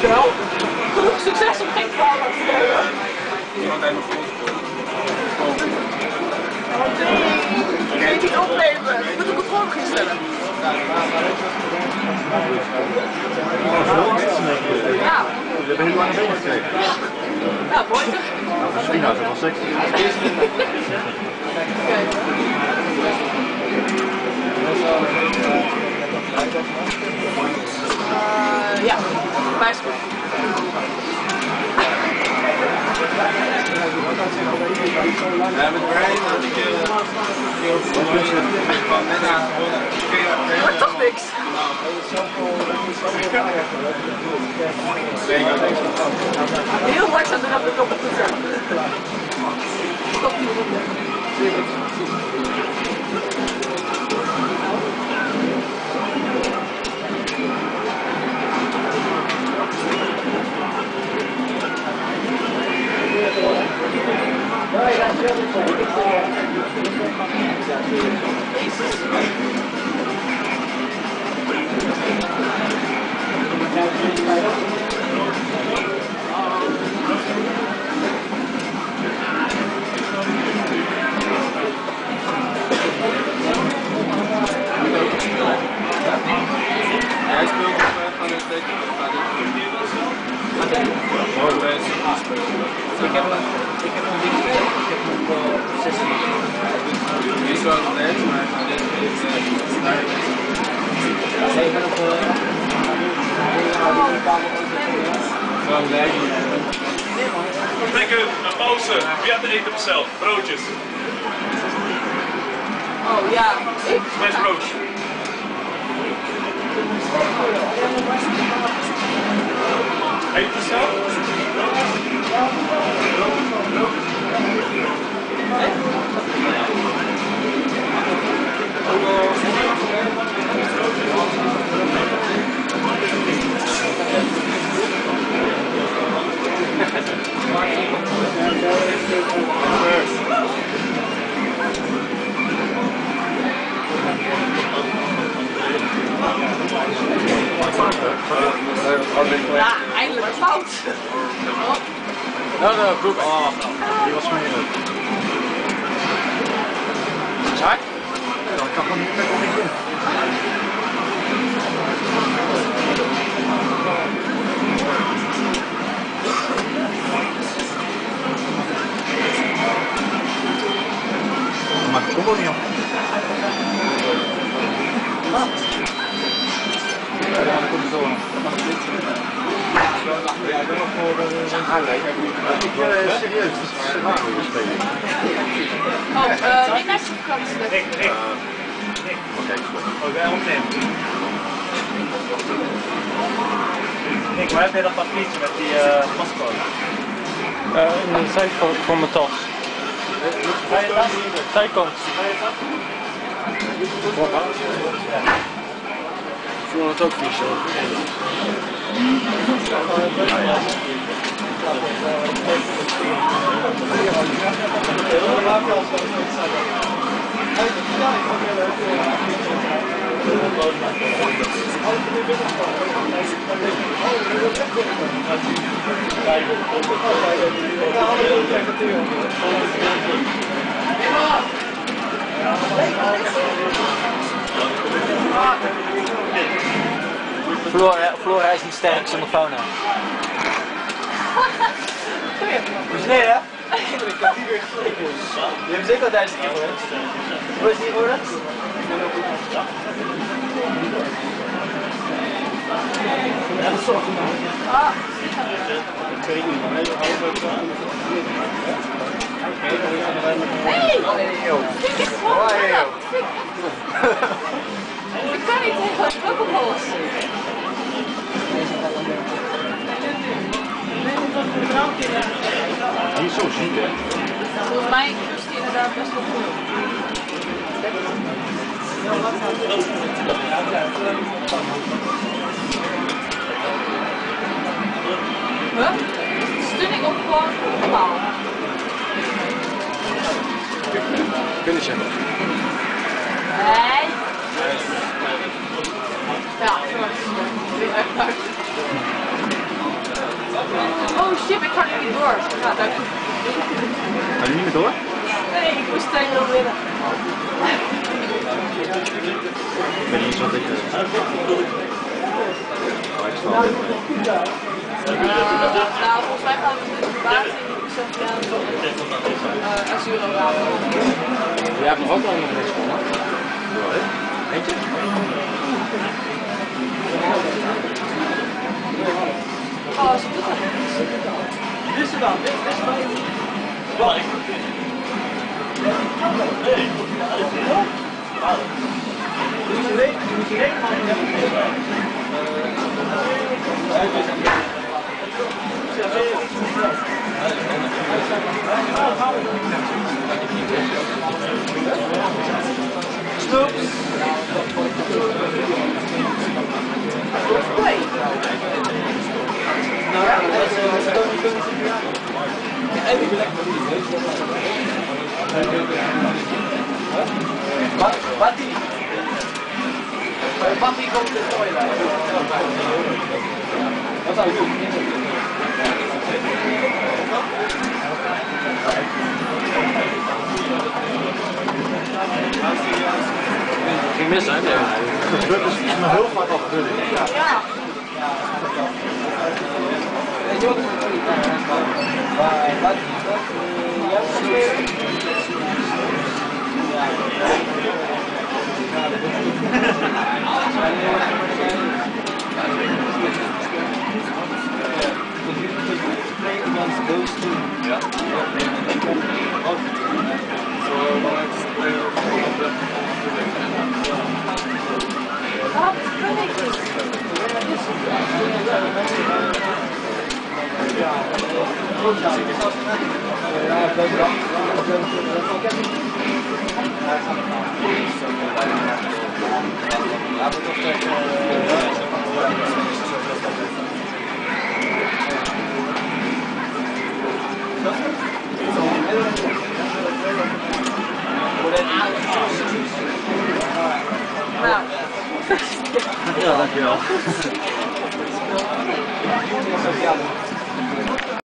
Wel, genoeg succes om geen trauma te hebben. Iemand heeft nog goed. Oh nee, ik weet niet opnemen. Ik moet de controle instellen. Ja. We hebben heel lang bezig gekregen. Ja, mooi toch? Misschien nou, dat was sexy. Ja, bijschool. Ja, met Brian had ik van net aan gewonnen. Maar toch niks. Heel langzaam doen dat we op het toetsen. Stop die ronde. Hij speelt nog van een stukje. Ik heb een ding, ik heb nog wel 16. Niet zo net, maar dit is Ik ben nog gewoon lekker. Lekker, een pauze. Wie had de eten besteld? Broodjes. Oh ja, ik. Smash broodjes. Eten besteld? Ja, eindelijk fout. Nou, de broek. Oh, die was smerig. Zak? Ja, dat kan gewoon niet in. Maar ik kom wel niet op. Ja, dan komt het zo aan. Serieus, het is een raar spelen. Oh, neem maar zo'n kans. Oké, Oh, wij opnemen. Nick, waar heb je dat papiertje met die pascode? In de zijkant van mijn tas. Ga je dat? Zijkant. Ik vond het ook vies zo. Flora is niet sterk zonder fauna. Nee hè? Je hebt zeker al 1000 keer gehoord. Hoe is die geworden? Ah. Hey! Kijk eens gewoon. Ik kan niet tegen bubbelhols. Die is zo ziek, hè? Volgens mij kust hij inderdaad best wel goed. Huh? Stunning op gewoon normaal. Finish hem. Nee. Ja, zo is het. Shit, ik ga nu niet door. Ja, dank je. Ga je niet meer door? Nee, ik moest er heel winnen. Ik weet niet wat ik... Oh, ik snap het. Nou, volgens mij gaan we nu de baas in de Sofiaan Azuro halen. Jij hebt nog ook wel nog niks gewonnen. Eentje? Oh, ze doet dat niet. Dit is dan, dit is bij je. Wat? Papi komt de toilet. Wat zou je doen? Ging mis, hè? Het gebeurt dus iets me heel vaak al gebeurd. Ja. Weet je wat Nou. Ja, dankjewel.